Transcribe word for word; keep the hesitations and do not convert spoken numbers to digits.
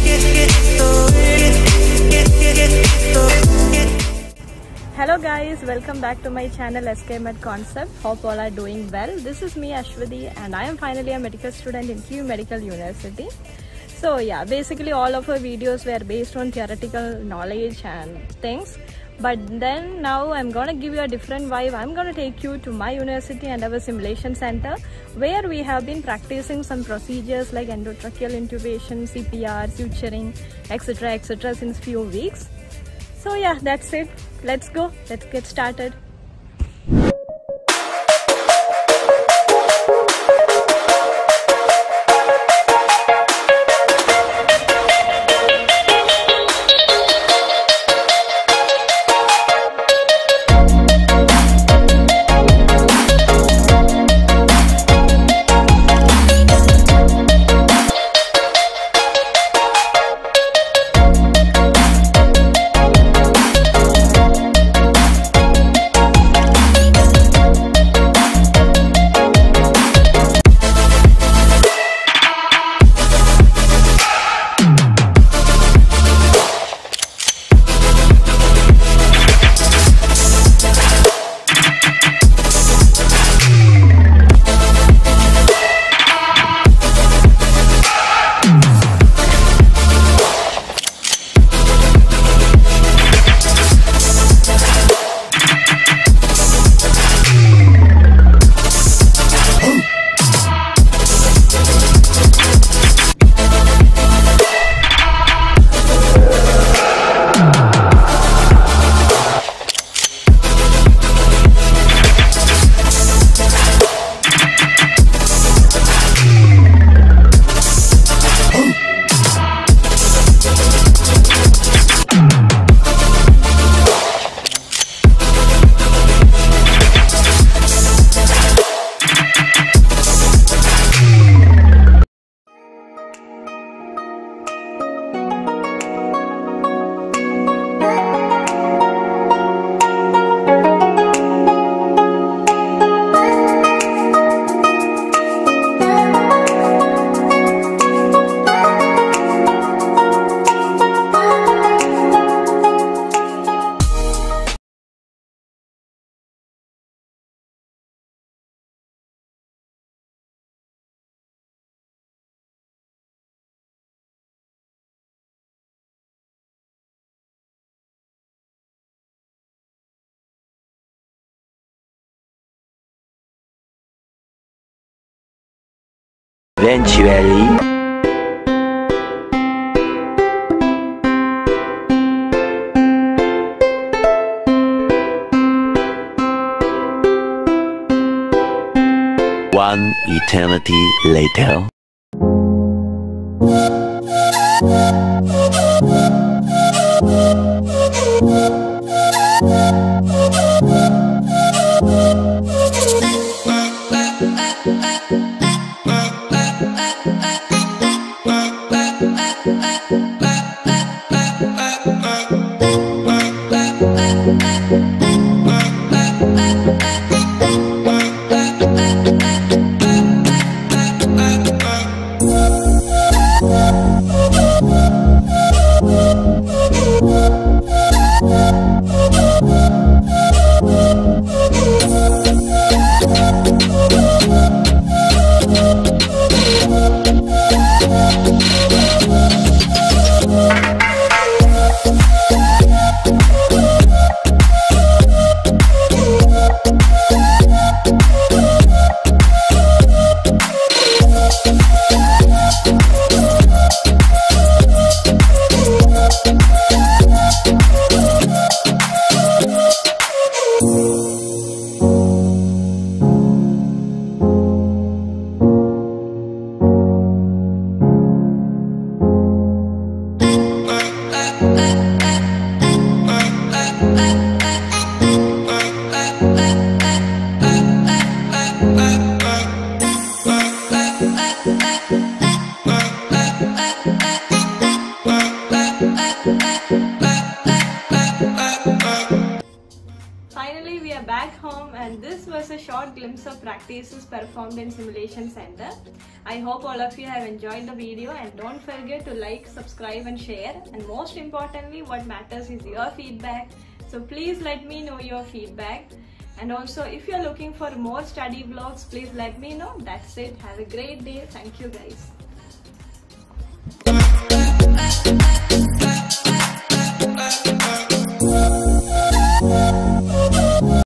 Hello guys, welcome back to my channel S K Med Concept. Hope all are doing well. This is me Ashwati and I am finally a medical student in Q Medical University. So yeah, basically all of our videos were based on theoretical knowledge and things. But then now I'm gonna give you a different vibe. I'm gonna take you to my university and our simulation center where we have been practicing some procedures like endotracheal intubation, C P R, suturing, etc etc since few weeks. So yeah, that's it. Let's go. Let's get started. Eventually, one eternity later. short glimpse of practices performed in Simulation Center. I hope all of you have enjoyed the video, and don't forget to like, subscribe and share. And most importantly, what matters is your feedback. So please let me know your feedback. And also, if you're looking for more study vlogs, please let me know. That's it. Have a great day. Thank you guys.